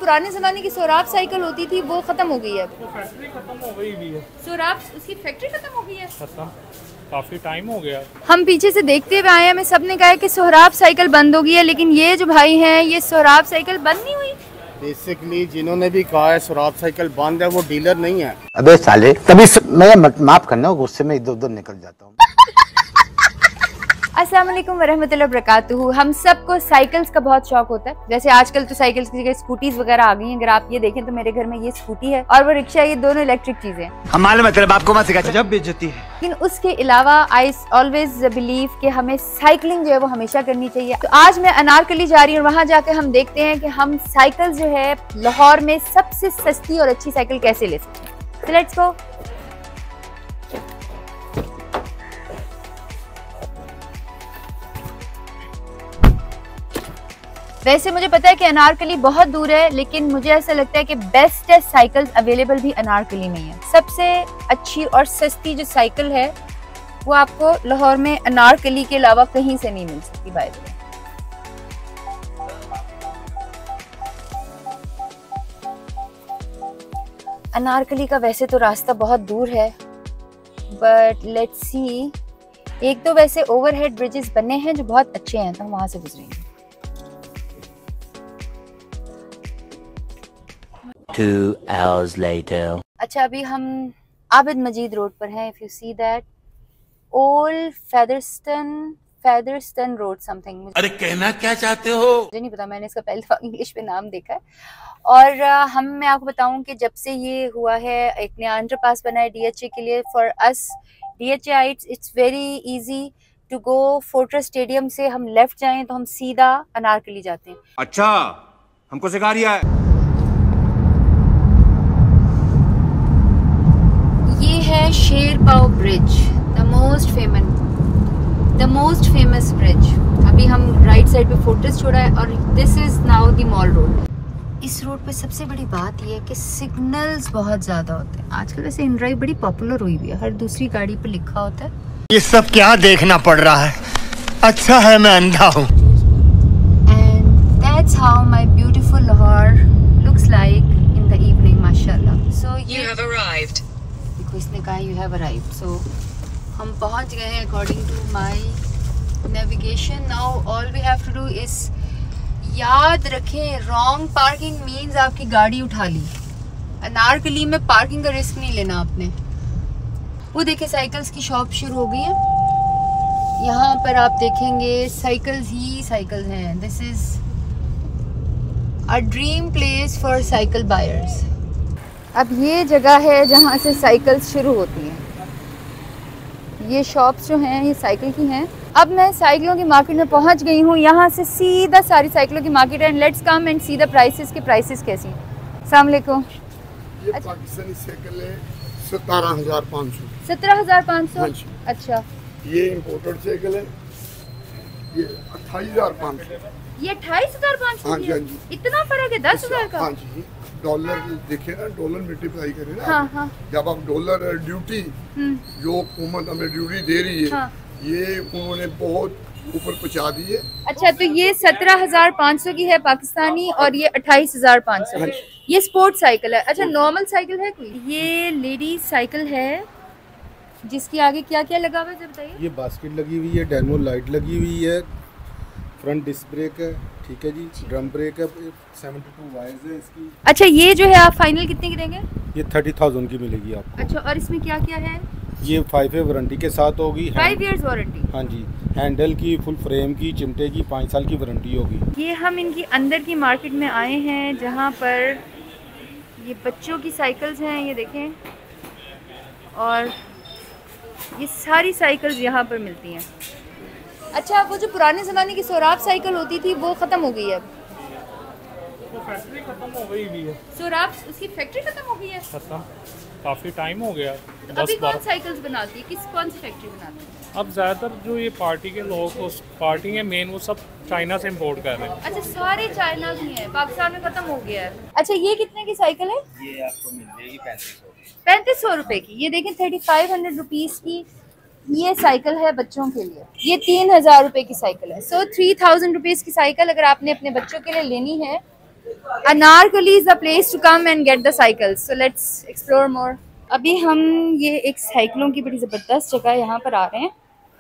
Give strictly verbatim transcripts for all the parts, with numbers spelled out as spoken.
पुराने ज़माने की सोराब साइकिल होती थी वो ख़त्म हो गई है। वो फैक्ट्री खत्म हो गई भी है। सोराब उसकी फैक्ट्री ख़त्म हो गई है, खत्म, काफ़ी टाइम हो गया। हम पीछे से देखते हुए आए हैं, हमें सबने कहा है कि सोहराब साइकिल बंद हो गई है, लेकिन ये जो भाई हैं ये सोहराब साइकिल बंद नहीं हुई। बेसिकली जिन्होंने भी कहा है सोहराब साइकिल बंद है वो डीलर नहीं है। अबे साले तभी मैं माफ करना, गुस्से में इधर उधर निकल जाता हूँ। अस्सलाम वालेकुम वरहमतुल्लाहि वबरकातुहू। हम सबको साइकिल्स का बहुत शौक होता है। जैसे आजकल तो साइकिल्स की जगह स्कूटीज वगैरह आ गई हैं। अगर आप ये देखें तो मेरे घर में ये स्कूटी है और वो रिक्शा, ये दोनों इलेक्ट्रिक चीजें हैं। हमारे मतलब आपको मत सिखा, जब बेइज्जती है। लेकिन उसके अलावा आई ऑलवेज बिलीव कि हमें साइकिलिंग जो है वो हमेशा करनी चाहिए। तो आज मैं अनारकली जा रही हूँ और वहाँ जाकर हम देखते हैं कि हम साइकिल जो है लाहौर में सबसे सस्ती और अच्छी साइकिल कैसे ले सकते हैं। So let's go। वैसे मुझे पता है कि अनारकली बहुत दूर है, लेकिन मुझे ऐसा लगता है कि बेस्ट साइकिल्स अवेलेबल भी अनारकली में ही है। सबसे अच्छी और सस्ती जो साइकिल है वो आपको लाहौर में अनारकली के अलावा कहीं से नहीं मिल सकती। बाय द वे अनारकली का वैसे तो रास्ता बहुत दूर है, बट लेट्स सी। एक तो वैसे ओवरहेड ब्रिजेस बने हैं जो बहुत अच्छे हैं, तो हम वहां से गुजरेंगे। Two hours later. अच्छा, अभी हम आबिद मजीद रोड पर हैं। If you see that old Featherstone Featherstone road something. अरे कहना क्या चाहते हो? मुझे नहीं पता, मैंने इसका पहले दफा इंग्लिश में नाम देखा है। और uh, हम मैं आपको बताऊं कि जब से ये हुआ है, एक नया अंडरपास बना है डीएचए के लिए। For us DHA it's it's very easy to go. Fortress stadium से हम लेफ्ट जाएं तो हम सीधा अनारकली जाते हैं। अच्छा, हमको सिखा रिया है। ये है Sherpao bridge, the most famous the most famous bridge. अभी हम राइट साइड पे फोर्ट्रेस छोड़ा है और this is now the mall road. इस रोड पे सबसे बड़ी बात यह है कि सिग्नल्स बहुत ज्यादा होते हैं। आजकल वैसे इनड्राइव बड़ी पॉपुलर हुई हुई है, हर दूसरी गाड़ी पे लिखा होता है। ये सब क्या देखना पड़ रहा है? अच्छा है मैं अंधा हूँ। And that's how my beautiful Lahore looks like in the evening, माशाल्लाह। So you have arrived. देखो इसने कहा यू हैव अराइव्ड, सो हम पहुंच गए हैं according to my navigation. Now all we have to do is याद रखें, रॉन्ग पार्किंग मीन्स आपकी गाड़ी उठा ली। अनारकली में पार्किंग का रिस्क नहीं लेना आपने। वो देखिए साइकिल्स की शॉप शुरू हो गई है। यहाँ पर आप देखेंगे साइकिल्स ही साइकिल्स हैं। This is a dream place for cycle buyers. अब ये जगह है जहाँ से साइकिल्स शुरू होती हैं। ये शॉप्स जो हैं ये साइकिल की हैं। अब मैं साइकिलों की मार्केट में पहुंच गई हूँ। यहाँ से सीधा सारी साइकिलों की मार्केट है। Let's come and see the prices के प्राइसेस कैसी हैं। अस्सलाम वालेकुम। ये पाकिस्तानी साइकिल है सत्रह हजार पाँच सौ। सत्रह हजार पाँच सौ। अच्छा, ये इम्पोर्टेड साइकिल है, ये अट्ठाईस हजार पाँच सौ। ये अट्ठाईस हजार पाँच सौ। हाँ जी, हाँ जी। इतना फर्क है दस हजार का। हाँ जी, डॉलर देखे ना, डॉलर मल्टीप्लाई करें ना। हाँ, हाँ। जब आप डॉलर ड्यूटी जो हुकूमत हमें ड्यूटी दे रही है, हाँ। ये उन्होंने बहुत ऊपर पहुँचा दी है। अच्छा, तो ये सत्रह हजार पाँच सौ की है पाकिस्तानी और ये अट्ठाईस हजार पाँच सौ। ये स्पोर्ट साइकिल है। अच्छा, नॉर्मल साइकिल है कोई? ये लेडीज साइकिल है जिसके आगे क्या क्या लगा हुआ है बताइए। ये बास्केट लगी हुई है, डायनो लाइट लगी हुई है, फ्रंट डिस्क ब्रेक है, ठीक है जी, ड्रम ब्रेक है, बहत्तर वायर्स है इसकी। अच्छा, ये जो है आप फाइनल कितने की देंगे? ये थर्टी थाउजेंड की मिलेगी आपको। अच्छा, और इसमें क्या क्या है? ये फाइव ईयर वारंटी के साथ होगी। Five years warranty. हाँ जी, हैंडल की, फुल फ्रेम की, चिमटे की पाँच साल की वारंटी होगी। ये हम इनकी अंदर की मार्केट में आए हैं जहाँ पर ये बच्चों की साइकिल्स हैं, ये देखें। और ये सारी साइकिल्स यहाँ पर मिलती हैं। अच्छा, वो जो पुराने ज़माने की सोराब साइकिल होती थी वो ख़त्म हो गई है। वो फैक्ट्री खत्म हो गई भी है। सोराब उसकी फैक्ट्री ख़त्म हो गई है। खत्म, काफ़ी टाइम हो गया। तो अभी कौन साइकिल्स बनाती है? किस कौन सी फैक्ट्री बनाती है? अब ज़्यादातर जो ये पार्टी के लोग, उस पार्टी के मेन, वो सब चाइना से इम्पोर्ट कर रहे हैं। अच्छा, सारे चाइना की हैं, पाकिस्तान में ख़त्म हो गया है। अच्छा, ये कितने की साइकिल है? ये आपको मिल जाएगी पैंतीस सौ पैंतीस सौ रुपए की। ये देखें थर्टी फाइव हंड्रेड रुपीज़ की ये साइकिल है बच्चों के लिए। ये तीन हजार रुपए की साइकिल है। सो थ्री थाउजेंड रुपीज़ की साइकिल अगर आपने अपने बच्चों के लिए लेनी है Anarkali is the place to come and get the cycles. So let's explore more. अभी हम ये एक साइकिलों की बड़ी ज़बरदस्त जगह यहाँ पर आ रहे हैं।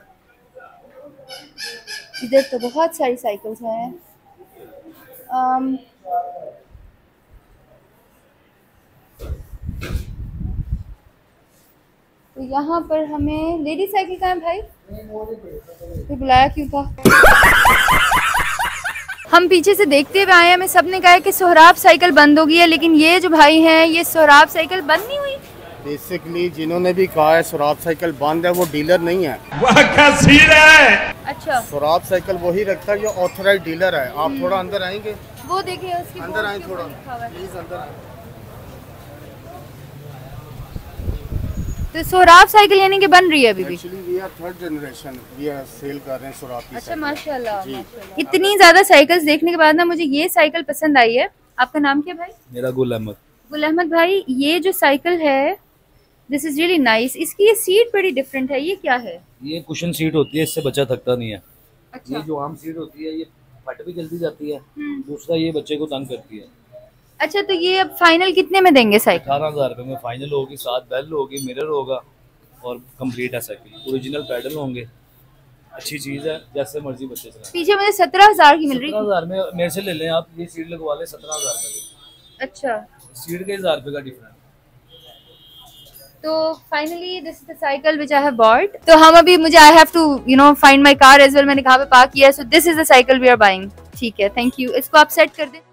इधर तो बहुत सारी साइकिल्स हैं। um, तो यहाँ पर हमें लेडी साइकिल कहाँ है भाई? तो बुलाया क्यों था? हम पीछे से देखते हुए आए हैं, हमें सबने कहा है कि सोहराब साइकिल बंद हो गई है, लेकिन ये जो भाई हैं ये सोहराब साइकिल बंद नहीं हुई। बेसिकली जिन्होंने भी कहा है सोहराब साइकिल बंद है वो डीलर नहीं है। अच्छा, सोहराब साइकिल वही रखता है जो ऑथराइज डीलर है। आप थोड़ा अंदर आएंगे? वो देखिए उसकी अंदर आए बोर्ड के थोड़ा ऊपर लिखा हुआ है। प्लीज अंदर आए। तो सोहराब साइकिल यानी कि बन रही है अभी भी? Actually we are third generation, we are sale कर रहे हैं सोहराब की। अच्छा, माशाल्लाह माशाल्लाह। इतनी ज्यादा साइकिल्स देखने के बाद ना मुझे ये साइकिल पसंद आई है। आपका नाम क्या भाई? मेरा गुल अहमद। गुल अहमद भाई, ये जो साइकिल है दिस इज रियली नाइस। इसकी ये सीट बड़ी डिफरेंट है, ये क्या है? ये कुशन सीट होती है, इससे बच्चा थकता नहीं है। अच्छा। ये जो आम सीट होती है ये फट भी जल्दी जाती है। दूसरा ये बच्चे को तंग करती है। अच्छा, तो ये अब फाइनल कितने में देंगे साइकिल? अठारह हजार रुपये में फाइनल होगी। साथ बेल होगी, मिरर होगा और कंप्लीट है साइकिल। ओरिजिनल पैडल होंगे, अच्छी चीज़ है, जैसे मर्जी बच्चे चलाएं। पीछे मुझे सत्रह हजार की मिल रही सत्रह हजार में मेरे से ले लें आप, ये सीट लगवा लें सत्रह हजार रुपये। अच्छा, सीट के हजार रुपये का डिफरेंस। तो finally this is the cycle which I have bought. तो हम अभी मुझे I have to you know find my car as well. मैंने कहाँ पे पार्क किया है, so this is the cycle we are buying. ठीक है, थैंक यू। इसको आप सेट कर दें।